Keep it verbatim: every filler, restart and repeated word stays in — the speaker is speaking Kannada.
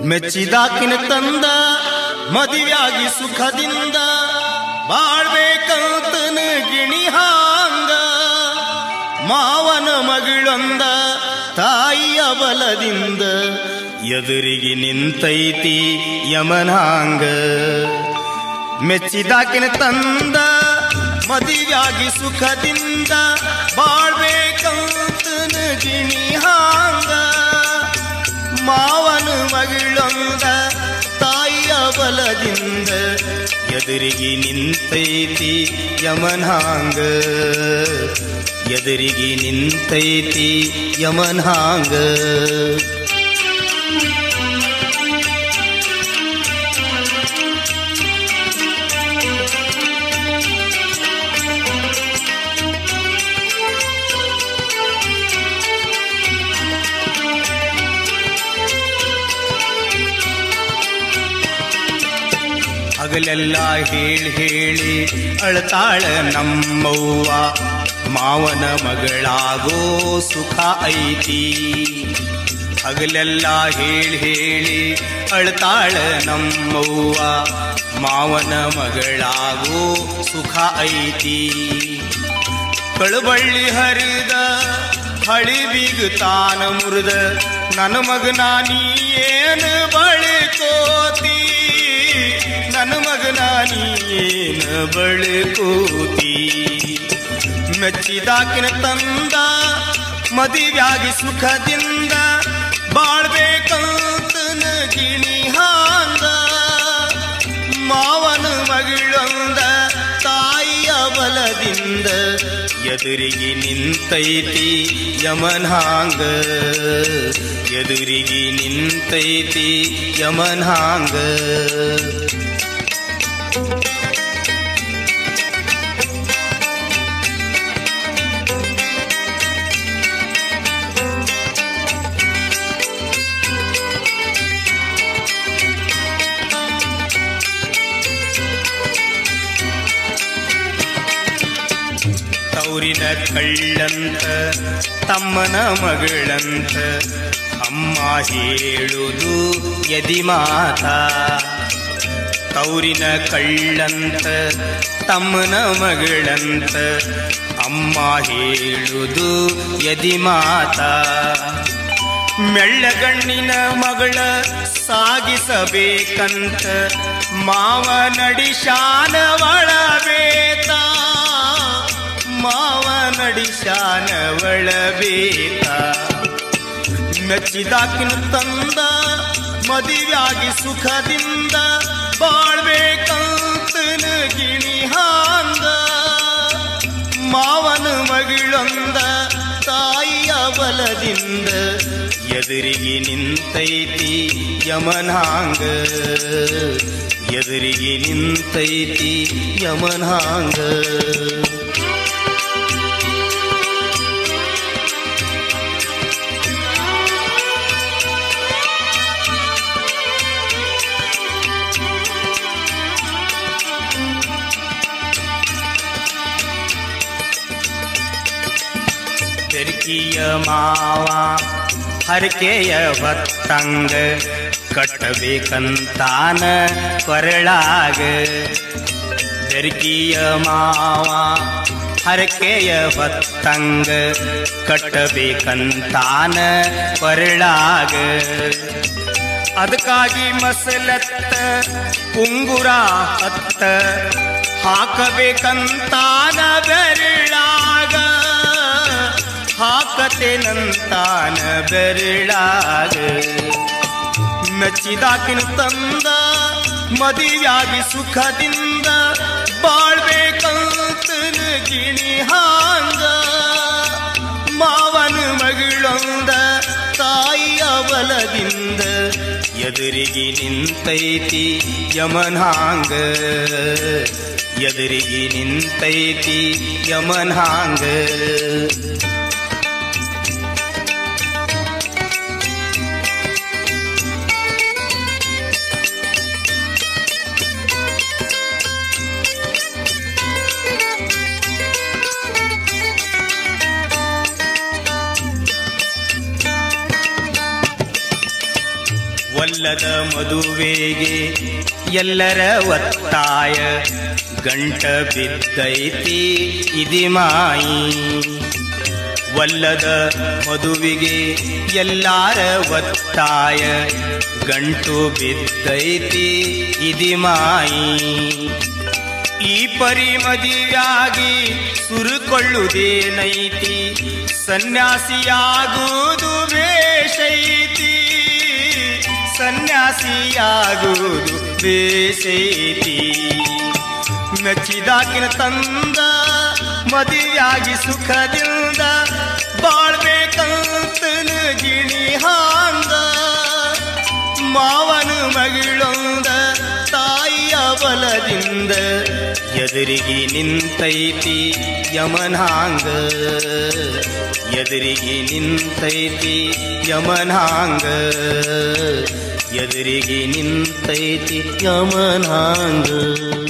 ಮೆಚ್ಚಿದಾಕಿನ ತಂದ ಮದುವೆಯಾಗಿ ಸುಖದಿಂದ ಬಾಳ್ಬೇಕಂತನ ಗಿಣಿ ಹಾಂಗ ಮಾವನ ಮಗಳೊಂದ ತಾಯಿಯ ಬಲದಿಂದ ಎದುರಿಗೆ ನಿಂತೈತಿ ಯಮನಾಂಗ ಮೆಚ್ಚಿದಾಕಿನ ತಂದ ಮದುವೆಯಾಗಿ ಸುಖದಿಂದ ಬಾಳ್ಬೇಕಂತನ ಗಿಣಿ ಹಾಂಗ ಮಾವನ ಮಗಳೊಂದ ತಾಯಿಯ ಬಲದಿಂದ ಎದುರಿಗೆ ನಿಂತೈತಿ ಯಮನಾಂಗ ಎದುರಿಗೆ ನಿಂತೈತಿ ಯಮನಾಂಗ ಹಗಲೆಲ್ಲ ಹೇಳಿ ಹೇಳಿ ಅಳತಾಳ ನಮ್ಮವ್ವ ಮಾವನ ಮಗಳಾಗೋ ಸುಖ ಐತಿ ಹಗಲೆಲ್ಲ ಹೇಳಿ ಹೇಳಿ ಅಳತಾಳ ನಮ್ಮವ್ವ ಮಾವನ ಮಗಳಾಗೋ ಸುಖ ಐತಿ ಕಳಬಳ್ಳಿ ಹರಿದ ಹಳಿ ಬಿಗುತ್ತಾನ ಮುರಿದ ನನ್ನ ಮಗನ ನೀ ಏನು ಬಳಿಕೋತಿ ನನ್ನ ಮಗನ ನೀ ಏನು ಬಳಿಕೋತಿ ಮೆಚ್ಚಿದಾಕಿನ ತಂದ ಮದುವೆಯಾಗಿ ಸುಖದಿಂದ ಬಾಳ್ಬೇಕಂತನ ಗಿಣಿ ಹಾಂಗ ಮಾವನ ಮಗಳೊಂದ ತಾಯಿಯ ಬಲದಿಂದ ಎದುರಿಗೆ ನಿಂತೈತಿ ಯಮನಾಂಗ ಎದುರಿಗೆ ನಿಂತೈತಿ ಯಮನಾಂಗ ತೌರಿನ ಕಳ್ಳಂತ ತಮ್ಮನ ಮಗಳಂತ ಅಮ್ಮ ಹೇಳುದು ಯದಿ ಮಾತ ತೌರಿನ ಕಳ್ಳಂತ ತಮ್ಮನ ಮಗಳಂತ ಅಮ್ಮ ಹೇಳುದು ಯದಿ ಮಾತ ಮೆಳ್ಳಗಣ್ಣಿನ ಮಗಳ ಸಾಗಿಸಬೇಕಂತ ಮಾವ ನಡಿಶಾನ ಒಳಬೇತ ಮಾವ ನಡಿಶಾನ ಒಳಬೇತ ಮೆಚ್ಚಿದಾಕಿನ ತಂದ ಮದುವೆಯಾಗಿ ಸುಖದಿಂದ ಬಾಳ್ಬೇಕಂತನ ಗಿಣಿ ಹಾಂಗ ಮಾವನ ಮಗಳೊಂದ ತಾಯಿಯ ಬಲದಿಂದ ಎದುರಿಗೆ ನಿಂತೈತಿ ಯಮನಾಂಗ ಎದುರಿಗೆ ನಿಂತೈತಿ ಯಮನಾಂಗ ಬೆರ್ಕಿಯ ಮಾವ ಹರಕೆಯ ಹೊತ್ತಂಗ ಕಟ್ಟಬೇಕಂತಾನ ಕೊರಳಾಗ ಬೆರ್ಕಿಯ ಮಾವ ಹರಕೆಯ ಹೊತ್ತಂಗ ಕಟ್ಟಬೇಕಂತಾನ ಕೊರಳಾಗ ಅದಕ್ಕಾಗಿ ಮಸಲತ್ತ ಉಂಗುರ ಹತ್ತ ಹಾಕಬೇಕಂತಾನ ಬೆರಳಾಗ ಹಾಕತೇನಂತಾನ ಬೆರಳಾಗ ಮೆಚ್ಚಿದಾಕಿನ ತಂದ ಮದುವೆಯಾಗಿ ಸುಖದಿಂದ ಬಾಳ್ಬೇಕಂತನ ಗಿಣಿ ಹಾಂಗ ಮಾವನ ಮಗಳೊಂದ ತಾಯಿಯ ಬಲದಿಂದ ಎದುರಿಗೆ ನಿಂತೈತಿ ಯಮನಾಂಗ ಎದುರಿಗೆ ನಿಂತೈತಿ ಯಮನಾಂಗ ಒಲ್ಲದ ಮದುವೆಗೆ ಎಲ್ಲರ ಒತ್ತಾಯ ಗಂಟ ಬಿದ್ದೈತಿ ಇದಿಮಾಯಿ. ಒಲ್ಲದ ಮದುವಿಗೆ ಎಲ್ಲಾರ ಒತ್ತಾಯ ಗಂಟು ಬಿದ್ದೈತಿ ಇದಿಮಾಯಿ. ಈ ಪರಿ ಮದುವೆಯಾಗಿ ಸುರುಕೊಳ್ಳುವುದೇನೈತಿ, ಸನ್ಯಾಸಿಯಾಗುವುದು ಬೇಷೈತಿ, ಸನ್ಯಾಸಿಯಾಗುವುದು ಬೇಷೈತಿ. ಮೆಚ್ಚಿದಾಕಿನ ತಂದ ಮದುವೆಯಾಗಿ ಸುಖದಿಂದ ಬಾಳ್ಬೇಕಂತನ ಗಿಣಿ ಹಾಂಗ. ಮಾವನ ಮಗಳೊಂದ ತಾಯಿಯ ಬಲದಿಂದ ಎದುರಿಗೆ ನಿಂತೈತಿ ಯಮನಾಂಗ. ಎದುರಿಗೆ ನಿಂತೈತಿ ಯಮನಾಂಗ. ಎದುರಿಗೆ ನಿಂತೈತಿ ಯಮನಾಂಗ.